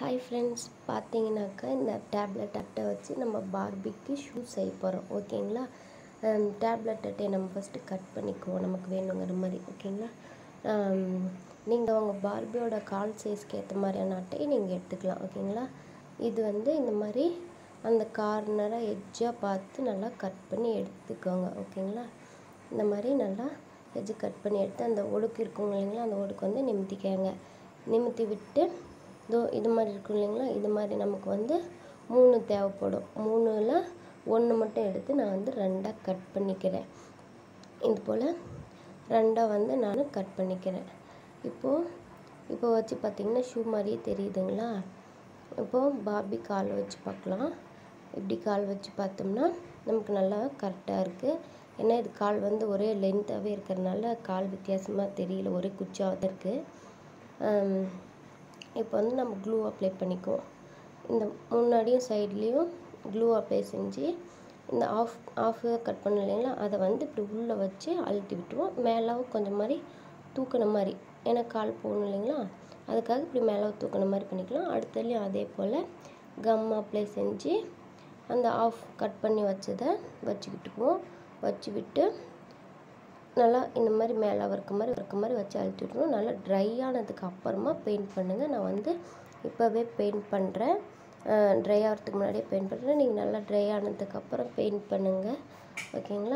Hi friends, பார்த்தீங்கன்னாக்கா இந்த tablet அட்டை வச்சு நம்ம பார்பிக்கு ஷூ செய்ய போகிறோம். ஓகேங்களா? டேப்லெட் அட்டையை நம்ம ஃபஸ்ட்டு கட் பண்ணிக்குவோம், நமக்கு வேணுங்கிற மாதிரி. ஓகேங்களா? நீங்கள் உங்கள் பார்பியோட கால் சைஸ்க்கு ஏற்ற மாதிரியான அட்டையை நீங்கள் எடுத்துக்கலாம். ஓகேங்களா? இது இந்த மாதிரி அந்த கார்னராக எட்ஜாக பார்த்து நல்லா கட் பண்ணி எடுத்துக்கோங்க. ஓகேங்களா? இந்த மாதிரி நல்லா எட்ஜு கட் பண்ணி எடுத்து அந்த ஒடுக்கு இருக்குங்க இல்லைங்களா, அந்த ஒடுக்கு நிமித்திக்கங்க. நிமித்தி விட்டு இது மாதிரி இருக்கும் இல்லைங்களா, இது மாதிரி நமக்கு 3 தேவைப்படும். 3ல் 1 மட்டும் எடுத்து நான் 2ஆக கட் பண்ணிக்கிறேன். இது போல் 2ஆக நான் கட் பண்ணிக்கிறேன். இப்போ வச்சு பார்த்திங்கன்னா ஷூ மாதிரியே தெரியுதுங்களா? இப்போது பார்பி கால் வச்சு பார்க்கலாம். இப்படி கால் வச்சு பார்த்தோம்னா நமக்கு நல்லா கரெக்டாக இருக்குது. ஏன்னா இது கால் ஒரே லென்த்தாகவே இருக்கிறதுனால கால் வித்தியாசமாக தெரியல, ஒரே குச்சாக தான் இருக்குது. இப்போ நம்ம க்ளூ அப்ளை பண்ணிக்குவோம். இந்த முன்னாடியும் சைட்லேயும் க்ளூ அப்ளை செஞ்சு இந்த ஆஃப் கட் பண்ண இல்லைங்களா, அதை இப்படி உள்ளே வச்சு அழுத்தி விட்டுருவோம். மேலே கொஞ்சம் மாதிரி தூக்கின மாதிரி, ஏன்னா கால் போகணும் இல்லைங்களா, அதுக்காக இப்படி மேலே தூக்கின மாதிரி பண்ணிக்கலாம். அடுத்ததுலேயும் அதே போல் கம் அப்ளை செஞ்சு அந்த ஆஃப் கட் பண்ணி வச்சதை வச்சுக்கிட்டுக்குவோம். வச்சு விட்டு நல்லா இந்த மாதிரி மேலே இருக்க மாதிரி வச்சு அழுத்தி விட்டுருவோம். நல்லா ட்ரை ஆனதுக்கு அப்புறமா பெயிண்ட் பண்ணுங்கள். நான் இப்போவே பெயிண்ட் பண்ணுறேன். ட்ரை ஆகிறதுக்கு முன்னாடியே பெயிண்ட் பண்ணுறேன். நீங்கள் நல்லா ட்ரை ஆனதுக்கப்புறம் பெயிண்ட் பண்ணுங்கள். ஓகேங்களா?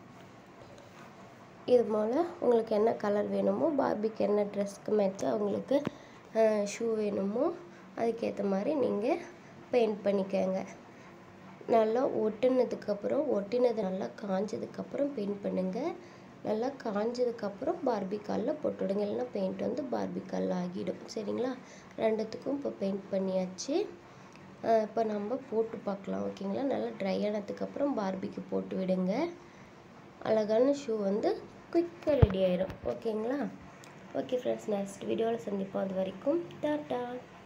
இது போல் உங்களுக்கு என்ன கலர் வேணுமோ, பார்பிக்கு என்ன ட்ரெஸ்க்கு மேட்சாக அவங்களுக்கு ஷூ வேணுமோ அதுக்கேற்ற மாதிரி நீங்கள் பெயிண்ட் பண்ணிக்கோங்க. நல்லா ஒட்டினது நல்லா காஞ்சதுக்கப்புறம் பெயிண்ட் பண்ணுங்கள். நல்லா காஞ்சதுக்கப்புறம் பார்பி காலில் போட்டுவிடுங்க. இல்லைன்னா பெயிண்ட் பார்பி காலில் ஆகிடும். சரிங்களா? ரெண்டுத்துக்கும் இப்போ பெயிண்ட் பண்ணியாச்சு. இப்போ நம்ம போட்டு பார்க்கலாம். ஓகேங்களா? நல்லா ட்ரை ஆனதுக்கப்புறம் பார்பிக்கு போட்டு விடுங்க. அழகான ஷூ குயிக்காக ரெடி ஆயிடும். ஓகேங்களா? ஓகே ஃப்ரெண்ட்ஸ், நெக்ஸ்ட் வீடியோவில் சந்திப்போம். அது வரைக்கும் டாட்டா.